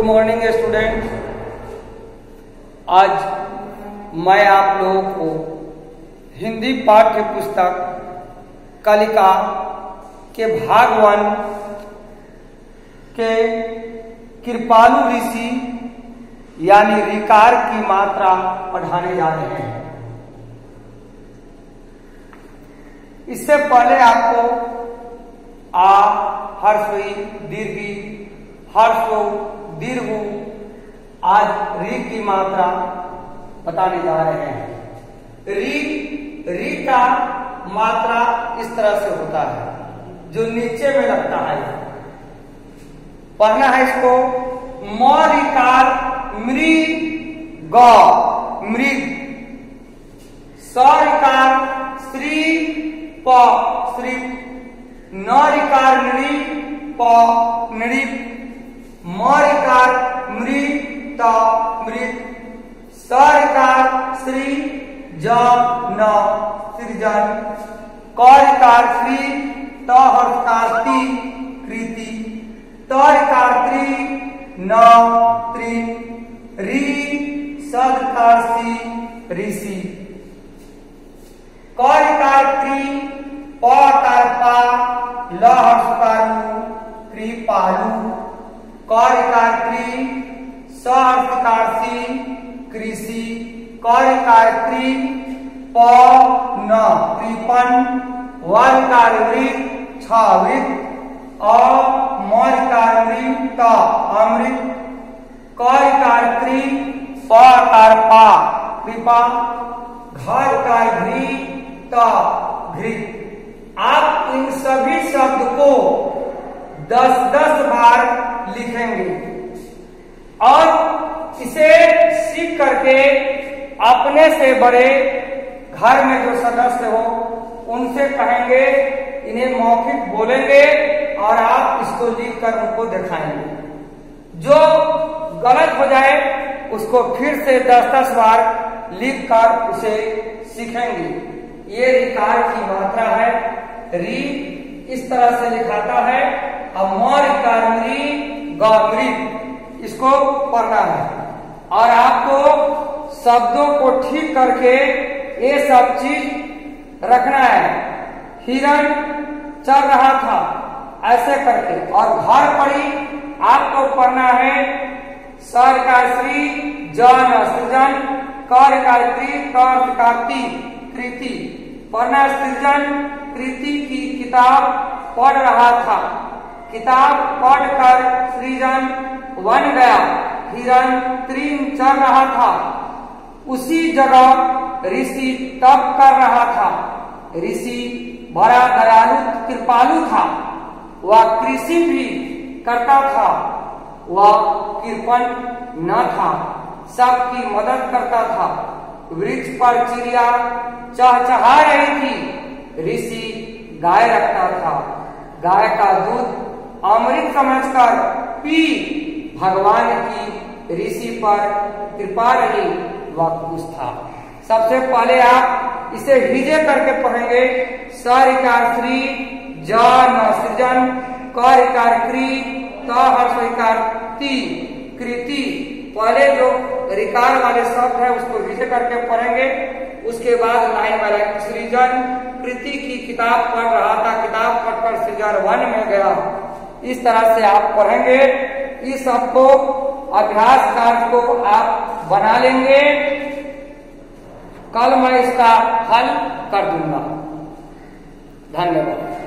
Morning student. आज मैं आप लोगों को हिंदी पाठ्य पुस्तक कलिका के भाग 1 के कृपालु ऋषि यानी ऋकार की मात्रा पढ़ाने जा रहे हैं। इससे पहले आपको आ, हर्षई, दीर्घी, हर्षो, दीर्घु आज री की मात्रा बताने जा रहे हैं। री का मात्रा इस तरह से होता है जो नीचे में लगता है। पढ़ना है इसको। मौरिकार मृ ग मृग, सरिकार श्री प श्री, नरिकार नृ प नृप, मरिकार मृ त मृत, सरिकार श्री ज न सृजन, करिकार श्री त हर्षकार ति कृति, तरिकार त्रि न त्रि, री सदकार सी ऋषि, करिकार त्रि पकार पा ल हर्षकार कृपालु, करिकार त्रि स हर्षकार सी कृषि, करिकार त्रि प न कृपन, वरिकार वृत छ वृत, मरिकार मृत अमृत, करिकार त्रि पकार पा कृपा, घरिकार घृ त घृत। आप इन सभी शब्द को 10-10 बार लिखेंगे और इसे सीख करके अपने से बड़े घर में जो सदस्य हो उनसे कहेंगे, इन्हें मौखिक बोलेंगे और आप इसको लिख कर उनको दिखाएंगे। जो गलत हो जाए उसको फिर से 10-10 बार लिख कर उसे सीखेंगे। ये ऋकार की मात्रा है। री इस तरह से लिखाता है। अब मौरिकार मृ ग मृग, इसको पढ़ना है और आपको शब्दों को ठीक करके ये सब चीज रखना है। हिरण चल रहा था ऐसे करके, और घर पड़ी आपको पढ़ना है। सरिकार श्री जन सृजन, करिकार त्रि कर्ति कृति, पढ़ना सृजन कृति की किताब पढ़ रहा था, किताब पढ़कर सृजन बन गया। हिरण त्रिन चल रहा था, उसी जगह ऋषि तप कर रहा था। ऋषि बड़ा दयालु कृपालु था, वह कृषि भी करता था, वह कृपण न था, सबकी मदद करता था। वृक्ष पर चिड़िया चहचहा रही थी, ऋषि गाय रखता था, गाय का दूध अमृत समझकर पी। भगवान की ऋषि पर कृपा रही, वह खुश था। सबसे पहले आप इसे विजय करके पढ़ेंगे। सरिकार श्री ज न सृजन, करिकार कृ त हर्षकार ति कृति। पहले जो ऋकार वाले शब्द है उसको विजय करके पढ़ेंगे। उसके बाद लाइन वाला सृजन कृति की किताब पढ़ रहा था, किताब पढ़कर सृजन वन में गया। इस तरह से आप पढ़ेंगे। इस सबको अभ्यास कार्य को आप बना लेंगे। कल मैं इसका हल कर दूंगा। धन्यवाद।